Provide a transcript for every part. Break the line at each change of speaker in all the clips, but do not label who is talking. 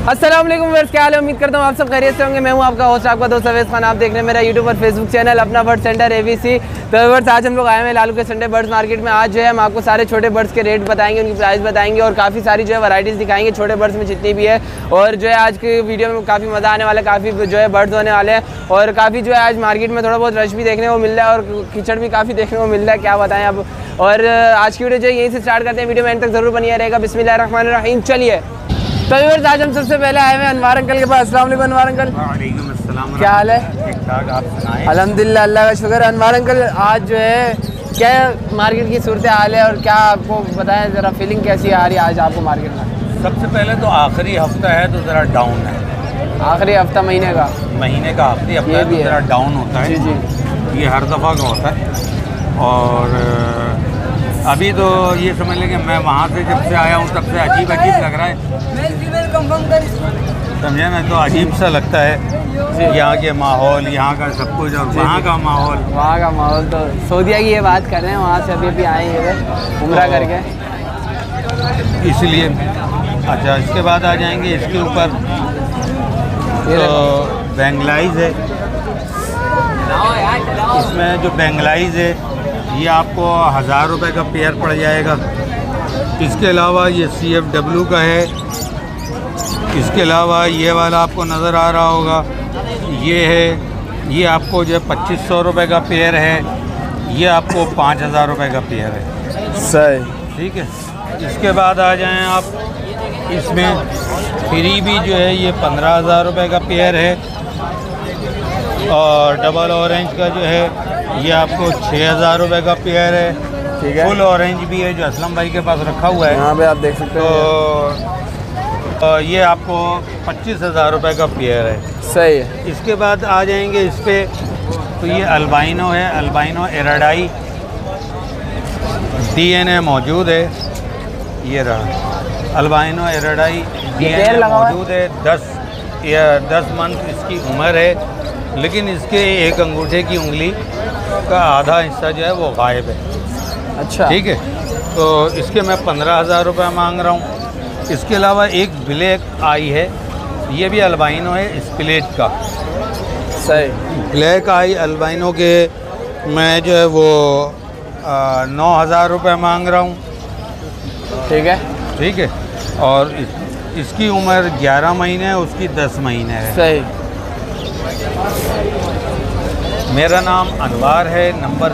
अस्सलाम वालेकुम व्यूअर्स, क्या हाल है? उम्मीद करता हूँ आप सब खैरियत से होंगे। मैं हूँ आपका होस्ट, आपका दोस्त अवैस खान। आप देख रहे हैं मेरा यूट्यूब और फेसबुक चैनल अपना बर्ड सेंटर ABC। तो व्यूअर्स, आज हम लोग आए हैं लालू के संडे बर्ड्स मार्केट में। आज जो है हम आपको सारे छोटे बर्ड्स के रेट बताएंगे, उनकी प्राइस बताएंगे और काफ़ी सारी जो है वैराइटीज़ दिखाएंगे छोटे बर्ड्स में जितनी भी है। और जो है आज की वीडियो में काफ़ी मज़ा आने वाला है, काफ़ी जो है बर्ड्स होने वाले हैं और काफ़ी जो है आज मार्केट में थोड़ा बहुत रश भी देखने को मिल रहा है और कीचड़ भी काफ़ी देखने को मिल रहा है, क्या बताएं अब। और आज की वीडियो जो है यहीं से स्टार्ट करते हैं, वीडियो में एंड तक जरूर बनिया रहेगा। बिस्मिल्लाहिर्रहमानिर्रहीम। चलिए तो व्यूअर्स, आज हम सबसे पहले आए हैं अनवार अंकल के पास। अस्सलाम वालेकुम अनवार अंकल।
वालेकुम अस्सलाम।
क्या हाल है?
ठीक ठाक, आप सुनाएं।
अल्हम्दुलिल्लाह, अल्लाह का शुक्र। अनवार अंकल, आज जो है क्या मार्केट की सूरत हाल है और क्या आपको बताएं, ज़रा फीलिंग कैसी आ रही है आज आपको मार्केट में?
सबसे पहले तो आखिरी हफ्ता है तो ज़रा डाउन है।
आखिरी हफ्ता महीने का
आखिरी हफ्ता है तो ज़रा डाउन होता है।
जी जी,
ये हर दफ़ा का होता है। और अभी तो ये समझ लें कि मैं वहाँ से जब से आया हूँ तब से अजीब लग रहा है, समझे ना? तो अजीब सा लगता है यहाँ के माहौल, यहाँ का सब कुछ और वहाँ का माहौल।
तो सऊदीया की ये बात कर रहे हैं, वहाँ से अभी आए हैं उम्रा करके,
इसलिए। अच्छा, इसके बाद आ जाएंगे इसके ऊपर तो बेंगलाइज है। इसमें जो बेंगलाइज है ये आपको 1000 रुपये का पेयर पड़ जाएगा। इसके अलावा ये CFW का है। इसके अलावा ये वाला आपको नज़र आ रहा होगा, ये है, ये आपको जो 2500 रुपये का पेयर है। ये आपको 5000 रुपये का पेयर है।
सही,
ठीक है। इसके बाद आ जाएं आप, इसमें फ्री भी जो है ये 15000 रुपये का पेयर है। और डबल ऑरेंज का जो है ये आपको 6000 रुपये का पेयर है।
ठीक है।
फुल ऑरेंज भी है जो असलम भाई के पास रखा हुआ है,
यहाँ पे आप देख सकते हो।
तो ये आपको 25000 रुपये का पेयर है।
सही है।
इसके बाद आ जाएंगे इस पर, तो ये अल्बाइनो है, अल्बाइनो एराडाई। DNA मौजूद है, ये रहा अल्बाइनो एराडाई, DNA मौजूद है। 10 मंथ इसकी उम्र है, लेकिन इसके एक अंगूठे की उंगली का आधा हिस्सा जो है वो गायब है।
अच्छा,
ठीक है। तो इसके मैं 15000 रुपये मांग रहा हूँ। इसके अलावा एक ब्लैक आई है, ये भी अल्बाइनो है, स्प्लिट का।
सही।
ब्लैक आई अल्बाइनो के मैं जो है वो 9000 रुपये मांग रहा हूँ।
ठीक है।
ठीक है। और इसकी उम्र 11 महीने है, उसकी 10 महीने है।
सही।
मेरा नाम अनवार है। नंबर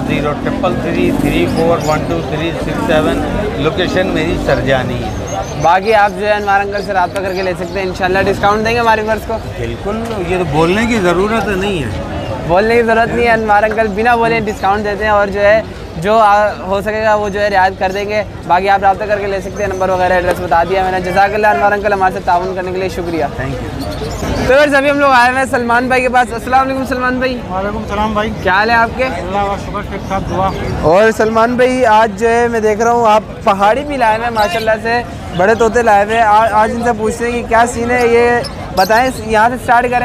0333341237। लोकेशन मेरी सरजानी है।
बाकी आप जो है अनवार अंकल से रब्ता करके ले सकते हैं, इंशाल्लाह डिस्काउंट देंगे हमारे व्यूअर्स को।
बिल्कुल, ये तो बोलने की ज़रूरत नहीं है।
बोलने की ज़रूरत नहीं है, अनवार अंकल बिना बोले डिस्काउंट देते हैं और जो है जो हो सकेगा वो जो है रियायत कर देंगे। बाकी आप रब्ता करके ले सकते हैं, नंबर वगैरह एड्रेस बता दिया मैंने। जज़ाकल्लाह अनवार अंकल, हमारे साथ ताउन करने के लिए शुक्रिया।
Thank you.
तो फिर अभी हम लोग आए हुए हैं सलमान भाई के पास। अस्सलाम वालेकुम सलमान भाई।
वालेकुम सलाम भाई।
क्या हाल है आपके?
अल्लाह का शुक्र, ठीक ठाक दुआ।
और सलमान भाई, आज जो है मैं देख रहा हूँ आप पहाड़ी भी लाए हुए हैं, माशाल्लाह से बड़े तोते लाए हुए हैं। आज इनसे पूछते हैं कि क्या सीन है, ये बताएं, यहाँ से स्टार्ट करें।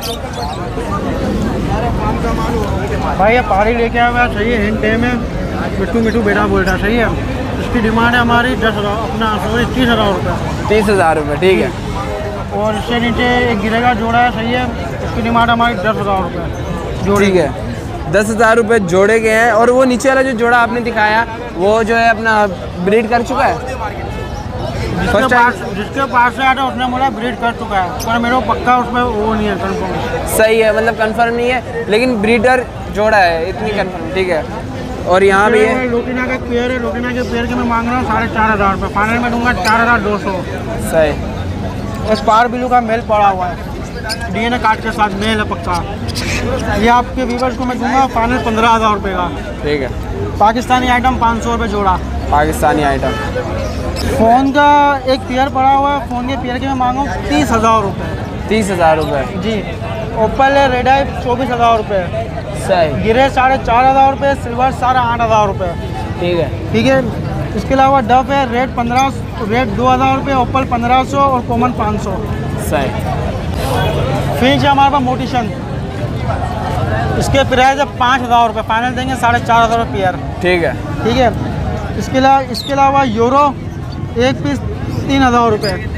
भाई ये पहाड़ी लेके आया हुआ है, सही है। हिंट में मिट्टू बेटा बोलता है, सही है। इसकी डिमांड है हमारी 30,000 रुपये।
30,000 रुपये, ठीक है।
और इससे नीचे एक गिरेगा जोड़ा है, सही है। इसकी डिमांड हमारी 10,000 रुपये जोड़ी।
ठीक है, 10,000 रुपये जोड़े गए हैं। और वो नीचे वाला जो जोड़ा आपने दिखाया वो जो है अपना ब्रीड कर चुका है?
जिसके पास से आता है उसने बोला ब्रीड कर चुका है, पर मेरे को पक्का उसमें वो नहीं है, कंफर्म।
सही है, मतलब कंफर्म नहीं है, लेकिन ब्रीडर जोड़ा है, इतनी कंफर्म। ठीक है। और यहाँ भी है
लोटिना का पेयर है। लोटिना के पेयर के मैं मांग रहा हूँ 4500 रुपये। फाइनल में दूंगा 4200।
सही।
स्पार ब्लू का मेल पड़ा हुआ है, DNA कार्ड के साथ मेल है पक्का। ये आपके व्यूवर्स को मैं दूंगा फाइनल 15,000 रुपये का।
ठीक है।
पाकिस्तानी आइटम 500 रुपये जोड़ा।
पाकिस्तानी आइटम।
फ़ोन का एक पेयर पड़ा हुआ है, फ़ोन के पेयर के मैं मांगा 30,000 रुपये।
30,000 रुपये
जी। ओप्पल है, रेड आई 24,000 रुपये।
सही।
गिरे 4,500 रुपये, सिल्वर 8,500 रुपये।
ठीक है।
ठीक है। इसके अलावा डव है, रेड 2,000 रुपये, ओप्पल 1500 और कॉमन 500।
सही।
फिंच है हमारे पास मोटिशन, इसके प्राइस है 5,000 रुपये। फाइनल देंगे 4,500 रुपये पेयर।
ठीक है।
ठीक है। इसके अलावा यूरो एक पीस 3,000 रुपये।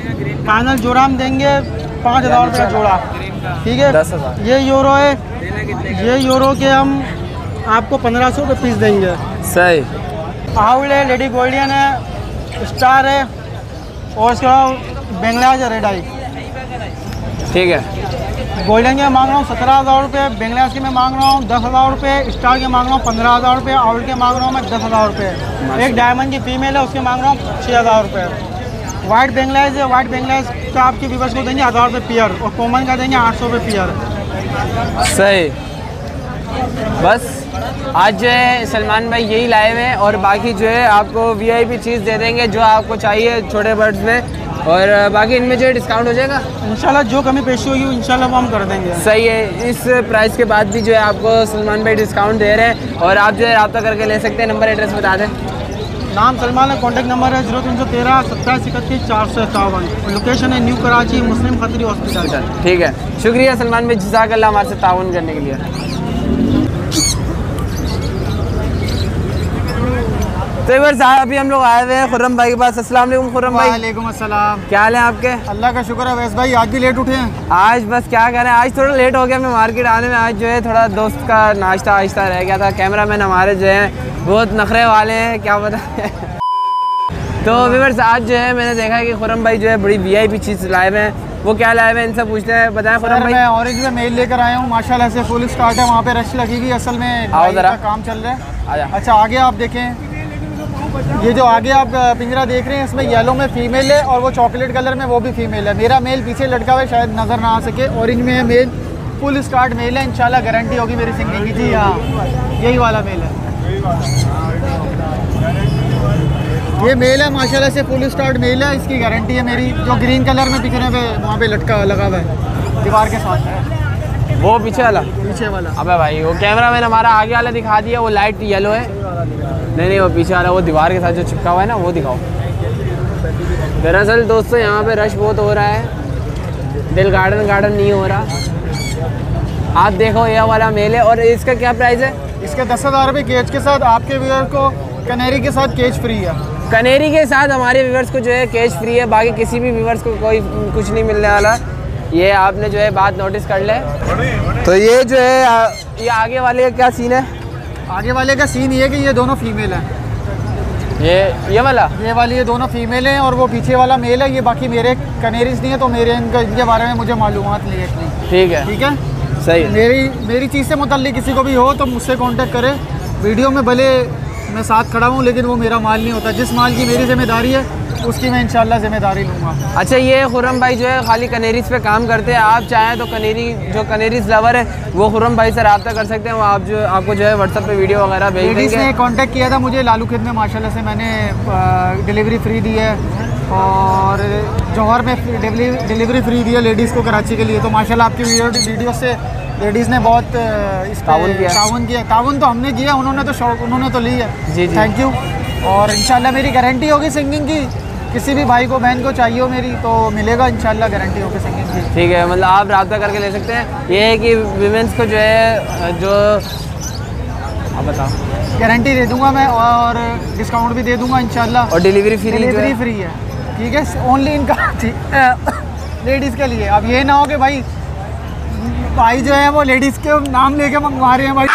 फाइनल जोड़ा हम देंगे 5,000 रुपये जोड़ा, ठीक है।
10,000
ये यूरो है, ये यूरो के हम आपको 1,500 रुपये पीस देंगे।
सही।
आउल है, लेडी गोल्डियन है, स्टार है और इसके अलावा बेंगलाज रेड आई।
ठीक है।
गोल्डन के मांग रहा हूँ 17,000 रुपये, बेंगलाज के मैं मांग रहा हूँ 10,000 रुपये, स्टार के मांग रहा हूँ 15,000 रुपये, आउल के मांग रहा हूँ मैं 10,000 रुपये। एक डायमंड की फीमेल है, उसके मांग रहा हूँ 6,000 रुपये। वाइट बेंगलाइज है, वाइट बेंगलाइज का आपके व्यूवर्स को देंगे 1,000 रुपये पेयर और कॉमन का देंगे 800 रुपये पेयर।
सही। बस आज जो है सलमान भाई यही लाए हुए हैं और बाकी जो है आपको VIP चीज़ दे देंगे जो आपको चाहिए छोटे बर्ड्स में, और बाकी इनमें जो है डिस्काउंट हो जाएगा
इंशाल्लाह। जो कमी पेशी होगी इंशाल्लाह वो हम कर देंगे।
सही है। इस प्राइस के बाद भी जो है आपको सलमान भाई डिस्काउंट दे रहे हैं और आप जो है रब्ता करके ले सकते हैं। नंबर एड्रेस बता दें।
नाम सलमान है, कॉन्टैक्ट नंबर है 0313 27 31 451 और लोकेशन है न्यू कराची मुस्लिम खतरी हॉस्पिटल।
ठीक है, शुक्रिया सलमान भाई, जज़ाकल्लाह हमारे से ताउन करने के लिए। तो एक बार साहब अभी हम लोग आए हुए हैं खुर्रम भाई के पास। अस्सलाम वालेकुम खुर्रम भाई।
वालेकुम अस्सलाम।
क्या हाल है आपके?
अल्लाह का शुक्र है। वैस भाई आज भी लेट उठे हैं?
आज बस क्या करें, आज थोड़ा लेट हो गया मैं मार्केट आने में। आज जो है थोड़ा दोस्त का नाश्ता आहिस्ता रह गया था। कैमरामैन हमारे जो हैं बहुत नखरे वाले हैं, क्या पता तो व्यूअर्स आज जो है मैंने देखा कि खुर्रम भाई जो है बड़ी VIP चीज़ लाए हुए हैं। वो क्या लाए हुए हैं इनसे पूछते हैं। बताएं खुर्रम भाई।
मैं ऑरेंज में मेल लेकर आया हूँ, माशाल्लाह से फुल स्टार्ट है। वहाँ पे रश लगेगी, असल में
आओ ज़रा।
काम चल रहा है।
आजा।
अच्छा आगे आप देखें, ये जो आगे आप पिंजरा देख रहे हैं इसमें येलो में फीमेल है और वो चॉकलेट कलर में वो भी फीमेल है। मेरा मेल पीछे लटका हुआ है, शायद नज़र ना आ सके। ऑरेंज में है मेल, फुल स्टार्ट मेल है, इंशाल्लाह गारंटी होगी मेरी सिंगिंग की। जी हाँ, यही वाला मेल है। ये मेल है, माशाल्लाह से फुल स्टार्ट मेल है, इसकी गारंटी है मेरी। जो ग्रीन कलर में पिंजरे पे वहाँ पे लटका लगा हुआ है दीवार के साथ,
वो पीछे वाला।
पीछे वाला।
अबे भाई वो कैमरामैन हमारा आगे वाला दिखा दिया, वो लाइट येलो है। नहीं वो पीछे वाला, वो दीवार के साथ जो चिपका हुआ है ना, वो दिखाओ। दरअसल दोस्तों यहाँ पे रश बहुत हो रहा है, दिल गार्डन नहीं हो रहा। आप देखो ये वाला मेल है। और इसका क्या प्राइस है?
इसके 10,000 रुपये केज के साथ। आपके व्यूअर को कनेरी के साथ केज फ्री है।
कनेरी के साथ हमारे व्यूअर्स को जो है केज फ्री है। बाकी किसी भी व्यूअर्स को कोई कुछ नहीं मिलने वाला। ये आपने जो है बात नोटिस कर ले। तो ये जो है ये आगे वाले का क्या सीन है?
आगे वाले का सीन ये है कि ये दोनों फीमेल हैं।
ये वाला,
ये वाली ये दोनों फीमेल हैं और वो पीछे वाला मेल है। ये बाकी मेरे कनेरीज नहीं है, तो मेरे इनके बारे में मुझे मालूमात नहीं है इतनी।
ठीक है,
ठीक है,
सही।
मेरी चीज़ से मुतल्लिक किसी को भी हो तो मुझसे कांटेक्ट करे। वीडियो में भले मैं साथ खड़ा हूँ लेकिन वो मेरा माल नहीं होता। जिस माल की मेरी जिम्मेदारी है उसकी मैं इंशाल्लाह जिम्मेदारी लूँगा।
अच्छा, ये खुर्रम भाई जो है खाली कनेरीज पे काम करते हैं। आप चाहें तो कनेरीज लवर है वो खुर्रम भाई से रब्ता कर सकते हैं। वो आपको जो है व्हाट्सएप पे वीडियो वगैरह भेज देंगे।
ने कांटेक्ट किया था मुझे लालू खेत में, माशाल्लाह से मैंने डिलीवरी फ्री दी है और जौहर में डिलीवरी फ्री दी है लेडीज़ को कराची के लिए। तो माशाल्लाह आपकी वीडियो से लेडीज़ ने बहुत ताउन किया। ताउन तो हमने किया, उन्होंने तो ली है।
जी।
Thank you. और इंशाल्लाह मेरी गारंटी होगी सिंगिंग की। किसी भी भाई को बहन को चाहिए हो मेरी तो मिलेगा इंशाल्लाह, गारंटी होगी सिंगिंग की।
ठीक है, मतलब आप रब्ता करके ले सकते हैं। ये है कि वीमेंस को जो है जो आप बताओ,
गारंटी दे दूंगा मैं और डिस्काउंट भी दे दूंगा इंशाल्लाह।
और डिलीवरी
फ्री है। ठीक है, ओनली इनका लेडीज़ के लिए। अब ये ना हो कि भाई जो है वो लेडीज़ के नाम लेके मंगवा रहे हैं भाई।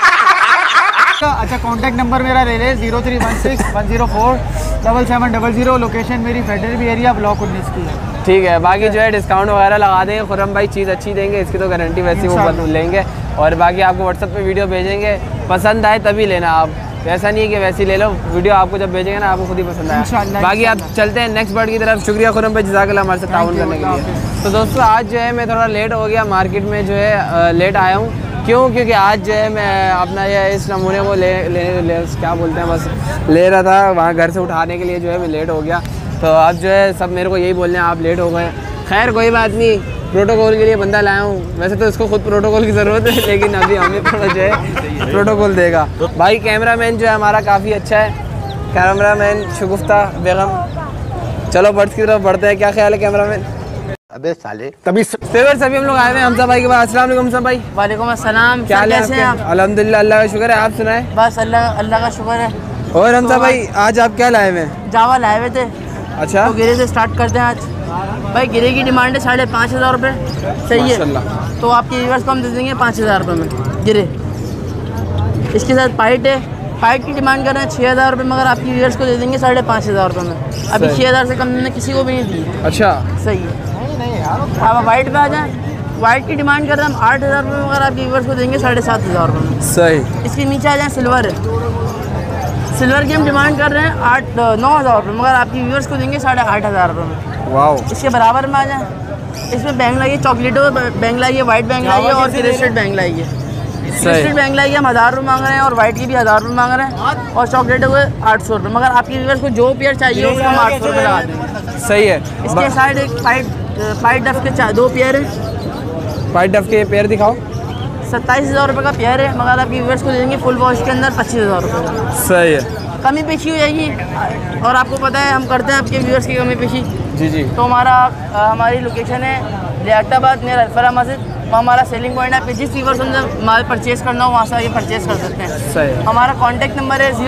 अच्छा, कांटेक्ट नंबर मेरा ले ले 0316 104 7700। लोकेशन मेरी फेडरल एरिया ब्लॉक 19 की है।
ठीक है, बाकी जो है डिस्काउंट वगैरह लगा देंगे। खुर्रम भाई चीज़ अच्छी देंगे, इसकी तो गारंटी वैसी वो लेंगे। और बाकी आपको व्हाट्सएप पे वीडियो भेजेंगे, पसंद आए तभी लेना आप। ऐसा नहीं है कि वैसे ही ले लो, वीडियो आपको जब भेजेंगे ना आपको खुद ही पसंद आए। बाकी आप चलते हैं नेक्स्ट बर्ड की तरफ। शुक्रिया खुर्रम भाई, जज़ाकल्लाह हमारे साथ ताउन करने के लिए। तो दोस्तों आज जो है मैं थोड़ा लेट हो गया, मार्केट में जो है लेट आया हूँ। क्योंकि आज जो है मैं अपना ये इस नमूने को ले क्या बोलते हैं बस ले रहा था, वहाँ घर से उठाने के लिए जो है मैं लेट हो गया। तो अब जो है सब मेरे को यही बोलने हैं आप लेट हो गए। खैर कोई बात नहीं, प्रोटोकॉल के लिए बंदा लाया हूँ। वैसे तो इसको खुद प्रोटोकॉल की ज़रूरत है लेकिन अभी हमें थोड़ा जो है प्रोटोकॉल देगा। भाई कैमरामैन जो है हमारा काफ़ी अच्छा है, कैमरामैन शगुफ्ता बेगम। चलो बर्ड्स की तरफ बढ़ते हैं, क्या ख्याल है कैमरामैन?
अबे साले
तभी
सभी हम लोग आए हैं हमजा भाई के पास। अस्सलाम वालेकुम हमजा भाई।
वालेकुम अस्सलाम।
क्या हाल है आपके? अल्हम्दुलिल्लाह, अल्लाह का शुक्र है। आप सुनाए?
बस अल्लाह का शुक्र है।
और हमजा भाई आज आप क्या लाए हुए हैं?
जावा लाए हुए थे।
अच्छा।
तो गिरे से स्टार्ट करते हैं आज। भाई गिरे की डिमांड है 5,500 रुपये, सही है।
माशाल्लाह।
तो आपके व्यूअर्स को हम दे देंगे 5,000 रुपये में गिरे। इसके साथ पाइट है, पाइट की डिमांड कर रहे हैं 6,000 रुपये, मगर आपके व्यूअर्स को दे देंगे 5,500 रुपये में। अभी 6,000 से कम मैंने किसी को भी नहीं दी।
अच्छा,
सही है। अब वाइट पे आ जाएँ। वाइट की डिमांड कर रहे हैं हम 8,000 रुपये, मगर आपके व्यूअर्स को देंगे 7,500 रुपये में।
सही।
इसके नीचे आ जाए सिल्वर है। सिल्वर की हम डिमांड कर रहे हैं 9,000 रुपये, मगर आपके व्यूअर्स को देंगे 8,500 रुपये में।
वाओ।
इसके बराबर में आ जाए। इसमें बैंगला ये चॉकलेटो बैंगला ये वाइट बैंगला ये और क्रिस्टल बैंगला ये। क्रिस्टल बैंगला ये हम 1,000 रुपये मांग रहे हैं और वाइट की भी 1,000 रुपये मांग रहे हैं और चॉकलेट हुए 800 रुपये, मगर आपके व्यूअर्स को जो पेयर चाहिए उसको हम 800 रुपये लगा देंगे।
सही है।
इसके साइड एक फाइट डफ के 2 पेयर है।
वाइट डफ के पेयर दिखाओ।
27,000 रुपये का पेयर है, मगर आपके व्यूअर्स को देंगे फुल वॉश के अंदर 25,000 रुपये।
सही है।
कमी पेशी हो जाएगी और आपको पता है हम करते हैं आपके व्यूअर्स की कमी पेशी।
जी जी।
तो हमारी लोकेशन है लियाकताबाद नियर अल्फरा मस्जिद। वो हमारा सेलिंग पॉइंट है। पे जिस व्यूअर्स से माल परचेज़ करना हो वहाँ से आके परचेज़ कर सकते हैं।
सही है।
हमारा कॉन्टैक्ट नंबर है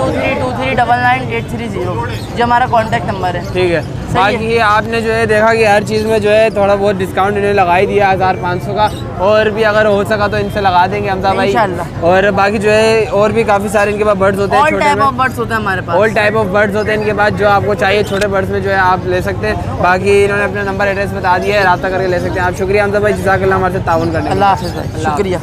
0323299830, जो हमारा कॉन्टैक्ट नंबर है।
ठीक है। बाकी आपने जो है देखा कि हर चीज़ में जो है थोड़ा बहुत डिस्काउंट इन्हें लगा ही दिया 1,500 का, और भी अगर हो सका तो इनसे लगा देंगे हमजा भाई
इंशाल्लाह।
और बाकी जो है और भी काफ़ी सारे इनके पास बर्ड्स होते हैं।
ऑल टाइप ऑफ बर्ड्स होते हैं हमारे पास।
ऑल टाइप ऑफ बर्ड्स होते हैं इनके पास, जो आपको चाहिए छोटे बर्ड्स में जो है आप ले सकते हैं। बाकी इन्होंने अपना नंबर एड्रेस बता दिया है, रब्ता करके ले सकते हैं आप। शुक्रिया हमजा भाई, जज़ाकल्लाह हमारे साथ ताउन करने।
अल्लाह हाफ़िज़ भाई, शुक्रिया।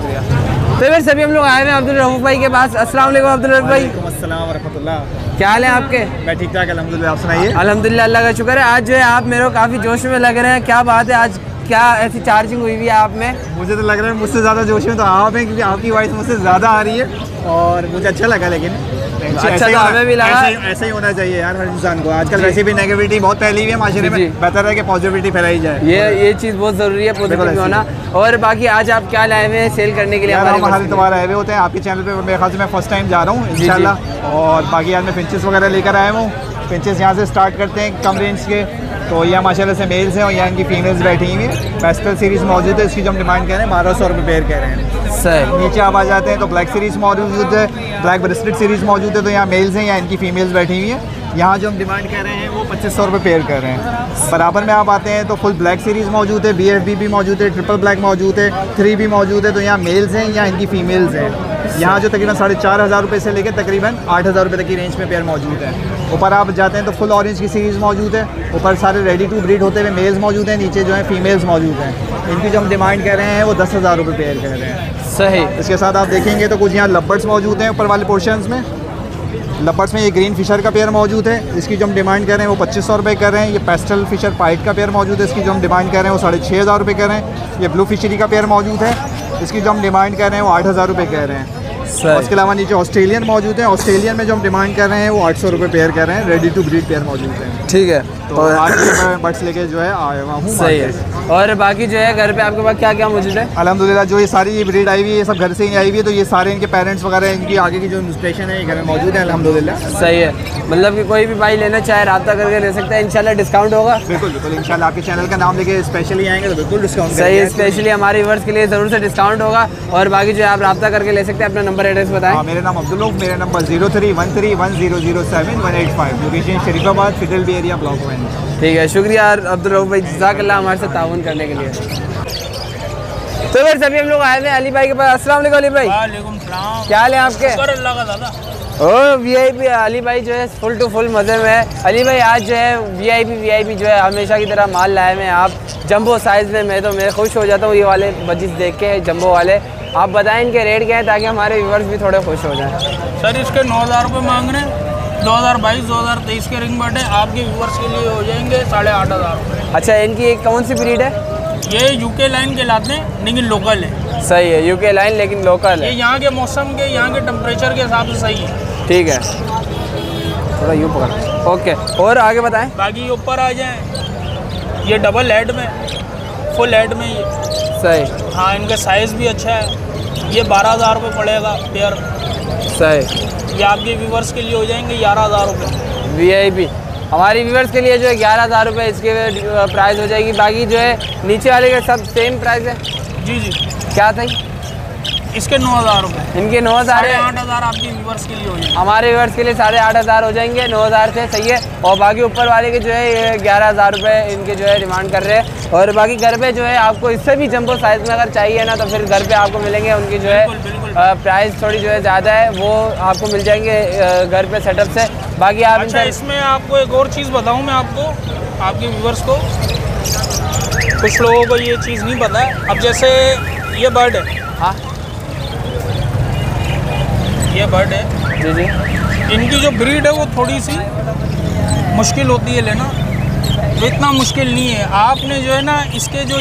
तो फिर सभी हम लोग आए हुए हैं अब्दुल रऊफ भाई के पास। अस्सलाम वालेकुम अब्दुल रऊफ भाई।
अस्सलाम वरहमतुल्लाह।
क्या हाल है आपके?
मैं ठीक ठाक अल्हम्दुलिल्लाह, आप सुनाइए।
अल्हम्दुलिल्लाह, अल्लाह का शुक्र है। आज जो है आप मेरे को काफ़ी जोश में लग रहे हैं, क्या बात है? आज क्या ऐसी चार्जिंग हुई हुई है आप में?
मुझे तो लग रहा है मुझसे ज़्यादा जोश में तो आप हैं, क्योंकि आपकी वॉइस मुझसे ज़्यादा आ रही है और मुझे अच्छा लगा। लेकिन
अच्छा तो हमें भी लगा।
ऐसा ही होना चाहिए यार हर इंसान को। आजकल वैसे भी नेगेटिविटी बहुत फैली हुई है माशरे में, बेहतर है कि पॉजिटिविटी फैलाई जाए।
ये चीज़ बहुत ज़रूरी है, पॉजिटिव होना। और बाकी आज आप क्या लाए हुए हैं सेल करने के लिए?
हमारे तुम्हारे आए हुए होते हैं आपके चैनल पे। मेरे ख्याल से मैं फर्स्ट टाइम जा रहा हूँ इंशाल्लाह। और बाकी आज मैं फिंचेस वगैरह लेकर आया हूँ। फिंचेस यहाँ से स्टार्ट करते हैं कम रेंज के। तो यह माशाल्लाह से मेल्स हैं और यहाँ इनकी फीमेल्स बैठी हुई हैं। पेस्टल सीरीज़ मौजूद है, इसकी जो हम डिमांड कह रहे हैं 1,200 रुपये पेयर कह रहे हैं।
सही।
नीचे आप आ जाते हैं तो ब्लैक सीरीज़ मौजूद है, ब्लैक ब्रेसलेट सीरीज़ मौजूद है। तो यहाँ मेल्स हैं, यहाँ इनकी फीमेल्स बैठी हुई हैं। यहाँ जो हम डिमांड कर रहे हैं वो 2,500 रुपये पेयर कर रहे हैं। बराबर में आप आते हैं तो फुल ब्लैक सीरीज़ मौजूद है, BFB भी मौजूद है, ट्रिपल ब्लैक मौजूद है, 3 भी मौजूद है। तो यहाँ मेल्स हैं, यहाँ इनकी फीमेल्स हैं। यहाँ जो तकरीबन 4,500 रुपये से लेकर तकरीबन 8,000 रुपये तक की रेंज में पेयर मौजूद है। ऊपर आप जाते हैं तो फुल ऑरेंज की सीरीज़ मौजूद है। ऊपर सारे रेडी टू ब्रीड होते हुए मेल्स मौजूद हैं, नीचे जो है फीमेल्स मौजूद हैं। इनकी जो हम डिमांड कर रहे हैं वो 10,000 रुपये पेयर कह रहे हैं।
सही।
इसके साथ आप देखेंगे तो कुछ यहाँ लबर्ड्स मौजूद हैं ऊपर वाले पोर्शंस में। लबर्ड्स में ये ग्रीन फिशर का पेयर मौजूद है, इसकी जो हम डिमांड कर रहे हैं वो 2,500 रुपये कर रहे हैं। ये पेस्टल फिशर पाइट का पेयर मौजूद है, इसकी जो हम डिमांड कर रहे हैं वो 6,500 रुपये कर रहे हैं। ये ब्लू फिशरी का पेयर मौजूद है, इसकी जो हम डिमांड कर रहे हैं वो 8,000 रुपये कह रहे हैं। और इसके अलावा नीचे ऑस्ट्रेलियन मौजूद है। ऑस्ट्रेलियन में जो हम डिमांड कर रहे हैं वो 800 रुपये पेयर कर रहे हैं। रेडी टू ब्रीड पेयर मौजूद है।
ठीक है।
तो आज मैं बर्ड्स लेके जो है आया हुआ हूँ।
सही है। और बाकी जो है घर पे आपके पास क्या क्या मौजूद है?
अल्हम्दुलिल्लाह जो ये सारी ब्रीड आई हुई है ये सब घर से ही आई हुई है। तो ये सारे इनके पेरेंट्स वगैरह इनकी आगे की जो इंस्पिरेशन है ये घर में मौजूद है अल्हम्दुलिल्लाह।
सही है। मतलब कि कोई भी भाई लेना चाहे रब्ता करके ले सकता है, इंशाल्लाह डिस्काउंट होगा।
बिल्कुल बिल्कुल इंशाल्लाह। आपके चैनल का नाम लेके स्पेशली आएंगे तो बिल्कुल डिस्काउंट।
सही है। स्पेशली हमारे व्यूअर्स के लिए ज़रूर से डिस्काउंट होगा। और बाकी जो है आप रब्ता करके ले सकते हैं। अपना नंबर एड्रेस बताएं।
मेरा नाम अब्दुल रऊफ, मेरा नंबर 03131007 location Sharifabad federal B area block 1।
ठीक है, शुक्रिया अब्दुल रऊफ भाई, जज़ाकल्लाह हमारे साथ ताउन करने के लिए। तो फिर सभी हम लोग आए हुए अली भाई के पास। अस्सलाम वालेकुम अली भाई।
वालेकुम सलाम।
क्या हाल है आपके?
अल्लाह का दादा।
ओ VIP अली भाई जो है फुल टू फुल मज़े में है। अली भाई आज जो है VIP जो है हमेशा की तरह माल लाए हुए हैं आप जंबो साइज़ में। मैं खुश हो जाता हूँ ये वाले बजीज देख के, जंबो वाले। आप बताएं इनके रेट क्या है ताकि हमारे व्यूअर्स भी थोड़े खुश हो जाएं।
सर इसके 9,000 रुपये मांग रहे हैं। 2022-2023 के रिंग बर्ड है, आपके व्यूअर्स के लिए हो जाएंगे 8,500 रुपये।
अच्छा, इनकी एक कौन सी ब्रीड है?
ये UK लाइन कहलाते हैं लेकिन लोकल है।
सही है, UK लाइन लेकिन लोकल
ये
है।
यहाँ के मौसम के, यहाँ के टेम्परेचर के हिसाब से सही है।
ठीक है, थोड़ा यूँ पकड़। ओके, और आगे बताएं।
बाकी ऊपर आ जाएँ, ये डबल हेड में, फुल हेड में ये।
सही।
हाँ, इनका साइज़ भी अच्छा है। ये 12,000 रुपये पड़ेगा पेयर।
सही।
ये आपके व्यूअर्स के लिए हो जाएंगे 11,000 रुपये।
VIP हमारी व्यूअर्स के लिए जो है 11,000 रुपये इसके प्राइस हो जाएगी। बाकी जो है नीचे वाले के सब सेम प्राइस है।
जी जी।
क्या था?
इसके 9,000 रुपये।
इनके 9,000 है।
8,000 आपके व्यूवर्स के लिए हो जाएंगे।
हमारे व्यूवर्स के लिए 8,500 हो जाएंगे, 9,000 से सही है। और बाकी ऊपर वाले के जो है ये 11,000 रुपये इनके जो है डिमांड कर रहे हैं। और बाकी घर पे जो है आपको इससे भी जंबो साइज़ में अगर चाहिए ना तो फिर घर पे आपको मिलेंगे। उनकी जो है प्राइस थोड़ी जो है ज़्यादा है, वो आपको मिल जाएंगे घर पे सेटअप से। बाकी आप
अच्छा, इसमें आपको एक और चीज़ बताऊँ मैं आपको, आपके व्यूवर्स को, कुछ लोगों को ये चीज़ नहीं पता है। अब जैसे ये बर्ड है,
हाँ
ये बर्ड है
जी जी,
इनकी जो ब्रीड है वो थोड़ी सी मुश्किल होती है लेना, तो इतना मुश्किल नहीं है। आपने जो है ना इसके जो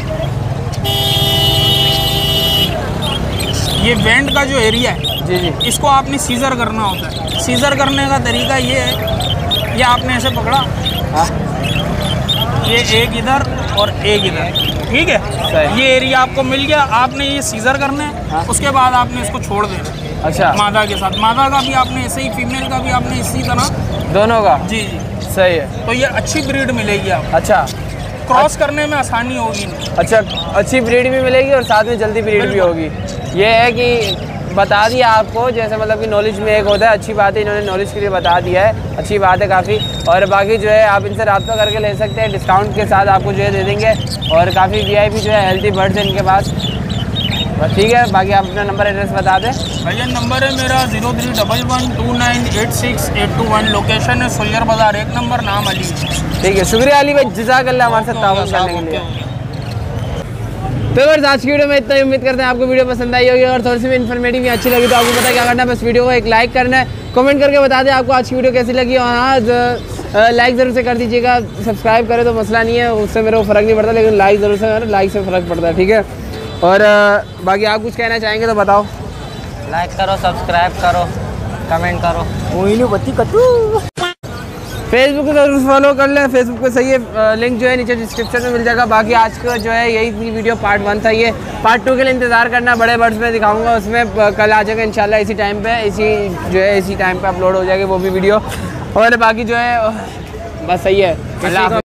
ये वेंट का जो एरिया है
जी जी,
इसको आपने सीजर करना होता है। सीजर करने का तरीका ये है, ये आपने ऐसे पकड़ा,
हाँ
ये एक इधर और एक इधर, ठीक है।
सही।
ये एरिया आपको मिल गया, आपने ये सीजर करना है।
हाँ।
उसके बाद आपने इसको छोड़ देना है।
अच्छा,
मादा के साथ, मादा का भी आपने ऐसे ही, फीमेल का भी आपने इसी तरह,
दोनों का
जी जी।
सही है।
तो ये अच्छी ब्रीड मिलेगी आपको,
अच्छा
क्रॉस करने में आसानी होगी नहीं।
अच्छा, अच्छी ब्रीड भी मिलेगी और साथ में जल्दी ब्रीड भी होगी। ये है कि बता दिया आपको, जैसे मतलब कि नॉलेज में एक होता है, अच्छी बात है, इन्होंने नॉलेज के लिए बता दिया है, अच्छी बात है काफ़ी। और बाकी जो है आप इनसे रब्ता करके ले सकते हैं, डिस्काउंट के साथ आपको जो है दे देंगे। और काफ़ी वीआईपी जो है हेल्थी बर्ड्स हैं इनके पास, बस ठीक है। बाकी आप अपना नंबर एड्रेस बता दें।
भैया नंबर है मेरा 0311298681, लोकेशन है सोलियर बाज़ार 1 नंबर, नाम अली।
ठीक है, शुक्रिया अली भाई, जज़ाकल्लाह हमारे साथ ताउन करने के लिए। तो बस आज की वीडियो में इतना ही, उम्मीद करते हैं आपको वीडियो पसंद आई होगी। और थोड़ी सी भी इन्फॉर्मेटिव अच्छी लगी तो आपको पता है क्या करना है, बस वीडियो को एक लाइक करना है, कमेंट करके बता दें आपको आज की वीडियो कैसी लगी। और हाँ, लाइक ज़रूर से कर दीजिएगा, सब्सक्राइब करें तो मसला नहीं है, उससे मेरे को फ़र्क नहीं पड़ता, लेकिन लाइक ज़रूर से करें, लाइक से फ़र्क पड़ता है, ठीक है। और बाकी आप कुछ कहना चाहेंगे तो बताओ।
लाइक करो, सब्सक्राइब करो, कमेंट करो।
फेसबुक को जरूर फॉलो कर लें, फेसबुक पे सही है, लिंक जो है नीचे डिस्क्रिप्शन में मिल जाएगा। बाकी आज का जो है यही थी वीडियो, पार्ट 1 था ये। पार्ट 2 के लिए इंतज़ार करना, बड़े बर्ड्स में दिखाऊंगा, उसमें कल आ जाएगा इंशाल्लाह इसी टाइम पे, इसी टाइम पे अपलोड हो जाएगी वो भी वीडियो। और बाकी जो है बस सही है।